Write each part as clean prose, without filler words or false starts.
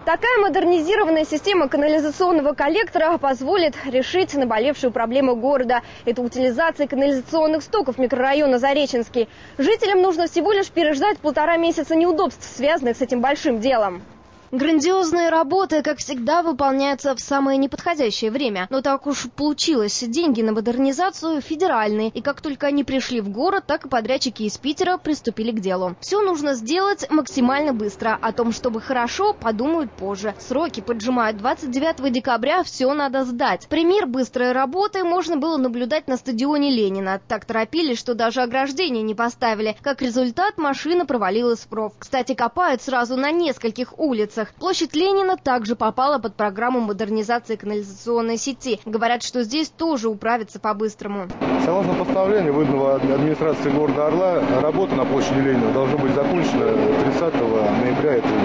Такая модернизированная система канализационного коллектора позволит решить наболевшую проблему города. Это утилизация канализационных стоков микрорайона Зареченский. Жителям нужно всего лишь переждать 1,5 месяца неудобств, связанных с этим большим делом. Грандиозные работы, как всегда, выполняются в самое неподходящее время. Но так уж получилось. Деньги на модернизацию федеральные. И как только они пришли в город, так и подрядчики из Питера приступили к делу. Все нужно сделать максимально быстро. О том, чтобы хорошо, подумают позже. Сроки поджимают. 29 декабря все надо сдать. Пример быстрой работы можно было наблюдать на стадионе Ленина. Так торопились, что даже ограждение не поставили. Как результат, машина провалилась в ров. Кстати, копают сразу на нескольких улицах. Площадь Ленина также попала под программу модернизации канализационной сети. Говорят, что здесь тоже управятся по-быстрому. Согласно постановлению, выданного администрации города Орла, работа на площади Ленина должна быть закончена 30 ноября этого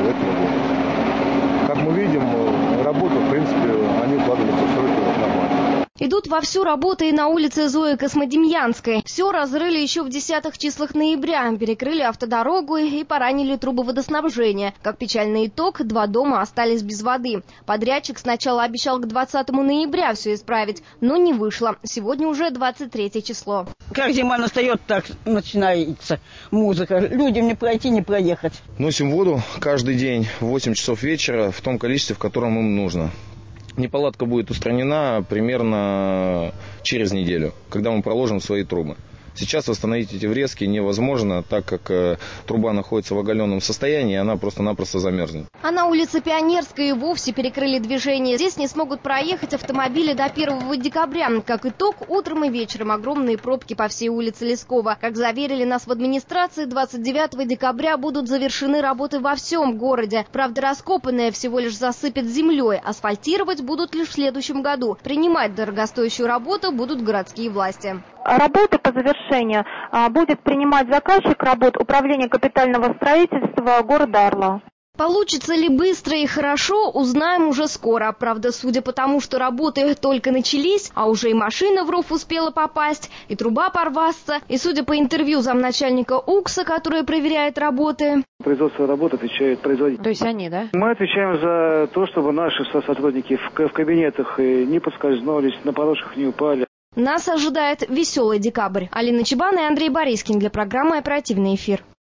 года. Как мы видим, работу, в принципе, они укладываются в сроки нормально. Идут вовсю работы и на улице Зои Космодемьянской. Все разрыли еще в 10-х числах ноября, перекрыли автодорогу и поранили трубы водоснабжения. Как печальный итог, 2 дома остались без воды. Подрядчик сначала обещал к 20 ноября все исправить, но не вышло. Сегодня уже 23 число. Как зима настает, так начинается музыка. Людям не пройти, не проехать. Носим воду каждый день в 8 часов вечера в том количестве, в котором им нужно. Неполадка будет устранена примерно через неделю, когда мы проложим свои трубы. Сейчас восстановить эти врезки невозможно, так как труба находится в оголенном состоянии, и она просто-напросто замерзнет. А на улице Пионерской и вовсе перекрыли движение. Здесь не смогут проехать автомобили до 1 декабря. Как итог, утром и вечером огромные пробки по всей улице Лескова. Как заверили нас в администрации, 29 декабря будут завершены работы во всем городе. Правда, раскопанное всего лишь засыпят землей. Асфальтировать будут лишь в следующем году. Принимать дорогостоящую работу будут городские власти. Работы по завершению будет принимать заказчик работ Управления капитального строительства города Орла. Получится ли быстро и хорошо, узнаем уже скоро. Правда, судя по тому, что работы только начались, а уже и машина в ров успела попасть, и труба порваться, и судя по интервью замначальника УКСа, который проверяет работы. Производство работ отвечает производитель. То есть они, да? Мы отвечаем за то, чтобы наши сотрудники в кабинетах не поскользнулись, на порожках не упали. Нас ожидает веселый декабрь. Алина Чебан и Андрей Борискин для программы «Оперативный эфир».